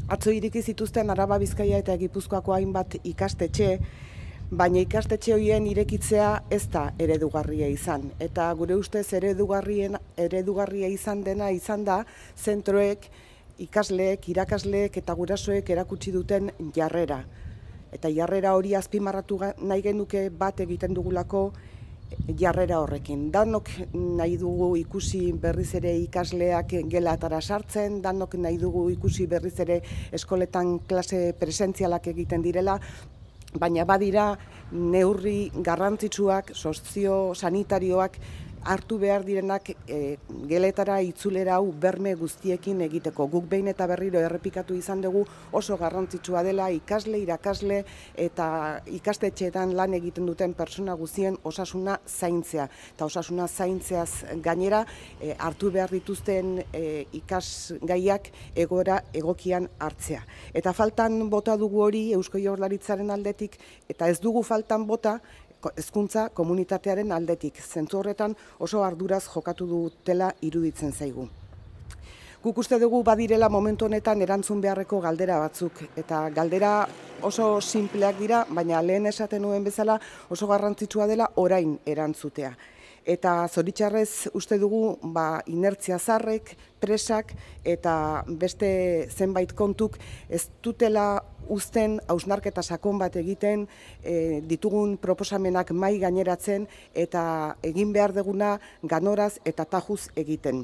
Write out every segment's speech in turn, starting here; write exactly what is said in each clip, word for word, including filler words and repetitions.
Atzo ireki zituzten Araba, Bizkaia eta Gipuzkoako hainbat ikastetxe, baina ikastetxe horien irekitzea ez da eredugarria izan. Eta gure ustez eredugarrien, eredugarria izan dena izan da zentroek, ikasleek, irakasleek eta gurasoek erakutsi duten jarrera. Eta jarrera hori azpimarratu nahi genuke bat egiten dugulako jarrera horrekin. Danok nahi dugu ikusi berriz ere ikasleak gelatara sartzen, danok nahi dugu ikusi berriz ere eskoletan klase presentzialak egiten direla, baina badira neurri garrantzitsuak, sozio-sanitarioak hartu behar direnak e, geletara itzulera hau berme guztiekin egiteko. Guk behin eta berriro errepikatu izan dugu oso garrantzitsua dela ikasle, irakasle eta ikastetxeetan lan egiten duten pertsona guztien osasuna zaintzea. Eta osasuna zaintzeaz gainera e, hartu behar dituzten e, ikasgaiak egoera egokian hartzea. Eta faltan bota dugu hori Eusko Jaurlaritzaren aldetik, eta ez dugu faltan bota hezkuntza komunitatearen aldetik. Zentzu horretan oso arduraz jokatu dutela iruditzen zaigu. Guk uste dugu badirela momentu honetan erantzun beharreko galdera batzuk, eta galdera oso sinpleak dira, baina lehen esaten nuen bezala oso garrantzitsua dela orain erantzutea. Eta zoritxarrez uste dugu ba, inertzia zarrek, presak eta beste zenbait kontuk ez dutela uzten hausnarketa sakon bat egiten, e, ditugun proposamenak mahai gaineratzen eta egin behar duguna ganoraz eta tajuz egiten.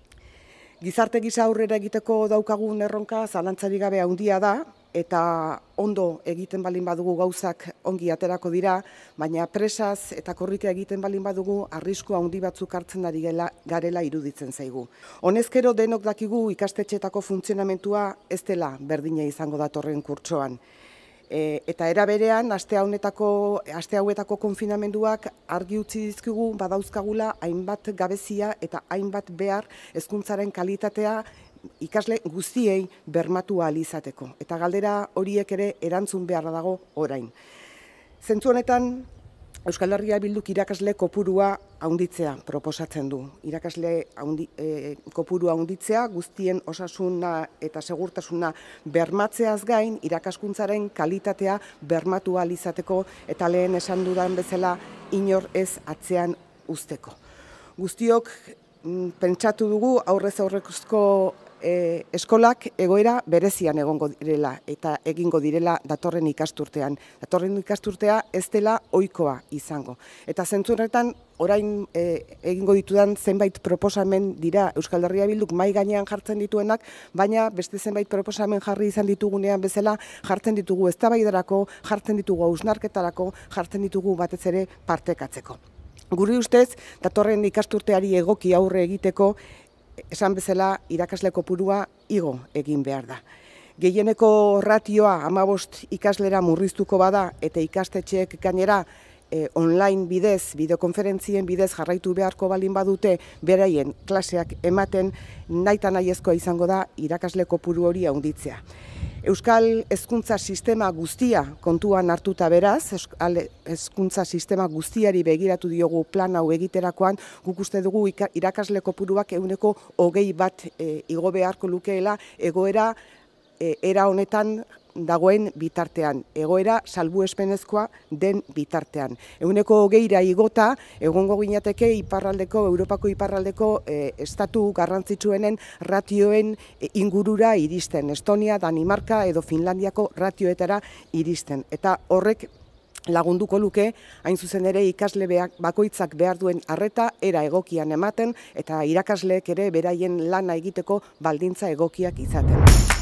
Gizarte gisa aurrera egiteko daukagun erronka zalantzarik gabe handia da, eta ondo egiten balin badugu gauzak ongi aterako dira, baina presaz eta korrika egiten balin badugu arrisku handi batzuk hartzen ari garela iruditzen zaigu. Honezkero denok dakigu ikastetxeetako funtzionamentua ez dela berdina izango datorren kurtsoan. E, eta era berean, aste honetako, aste hauetako konfinamenduak argi utzi dizkigu badauzkagula hainbat gabezia eta hainbat behar hezkuntzaren kalitatea ikasle guztiei bermatu ahal izateko. Eta galdera horiek ere erantzun beharra dago orain. Zentzu honetan, Euskal Herria Bilduk irakasle kopurua handitzea proposatzen du. Irakasle haundi, e, kopurua handitzea, guztien osasuna eta segurtasuna bermatzeaz gain, irakaskuntzaren kalitatea bermatu ahal izateko eta lehen esan dudan bezala inor ez atzean uzteko. Guztiok mm, pentsatu dugu aurrez aurrezko E, eskolak egoera berezian egongo direla eta egingo direla datorren ikasturtean. Datorren ikasturtea ez dela ohikoa izango. Eta zentzu horretan orain e, egingo ditudan zenbait proposamen dira Euskal Herria Bilduk mahai gainean jartzen dituenak, baina beste zenbait proposamen jarri izan ditugunean bezala jartzen ditugu eztabaidarako, jartzen ditugu hausnarketarako, jartzen ditugu batez ere partekatzeko. Gure ustez, datorren ikasturteari egoki aurre egiteko esan bezala irakasle kopurua igo egin behar da. Gehieneko ratioa hamabost ikaslera murriztuko bada eta ikastetxeek gainera e, online bidez, bideokonferentzien bidez jarraitu beharko balin badute beraien klaseak ematen, nahita nahiezkoa izango da irakasle kopuru hori handitzea. Euskal hezkuntza sistema guztia kontuan hartuta beraz, Euskal hezkuntza sistema guztiari begiratu diogu plan hau egiterakoan, guk uste dugu irakasle kopuruak ehuneko hogei bat e, igo beharko lukeela egoera e, era honetan dagoen bitartean, egoera salbuespenezkoa den bitartean. Ehuneko hogeira igota, egongo ginateke iparraldeko, Europako iparraldeko e, estatu garrantzitsuenen ratioen e, ingurura iristen. Estonia, Danimarka edo Finlandiako ratioetara iristen. Eta horrek lagunduko luke, hain zuzen ere ikasle bakoitzak behar duen arreta era egokian ematen eta irakasleek ere beraien lana egiteko baldintza egokiak izaten.